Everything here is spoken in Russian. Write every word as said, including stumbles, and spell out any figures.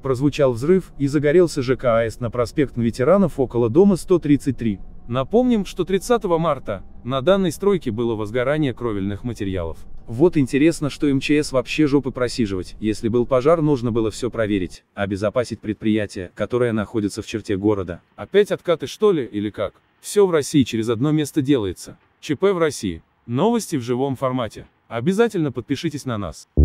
прозвучал взрыв, и загорелся ЖК АЭС на проспект Ветеранов около дома сто тридцать три. Напомним, что тридцатого марта на данной стройке было возгорание кровельных материалов. Вот интересно, что МЧС вообще жопы просиживать. Если был пожар, нужно было все проверить, обезопасить предприятие, которое находится в черте города. Опять откаты, что ли, или как? Все в России через одно место делается. ЧП в России. Новости в живом формате. Обязательно подпишитесь на нас.